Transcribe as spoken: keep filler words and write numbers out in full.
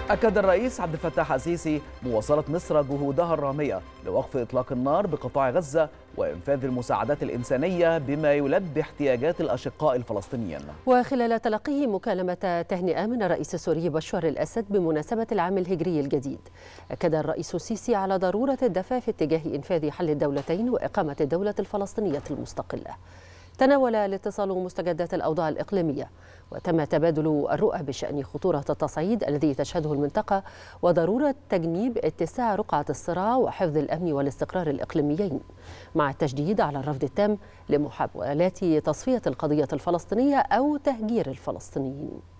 أكد الرئيس عبد الفتاح السيسي مواصلة مصر جهودها الرامية لوقف إطلاق النار بقطاع غزة وإنفاذ المساعدات الإنسانية بما يلبي احتياجات الأشقاء الفلسطينيين. وخلال تلقيه مكالمة تهنئة من الرئيس السوري بشار الأسد بمناسبة العام الهجري الجديد، أكد الرئيس السيسي على ضرورة الدفع في اتجاه إنفاذ حل الدولتين وإقامة الدولة الفلسطينية المستقلة. تناول الاتصال مستجدات الأوضاع الإقليمية، وتم تبادل الرؤى بشأن خطورة التصعيد الذي تشهده المنطقة وضرورة تجنيب اتساع رقعة الصراع وحفظ الأمن والاستقرار الإقليميين، مع التشديد على الرفض التام لمحاولات تصفية القضية الفلسطينية أو تهجير الفلسطينيين.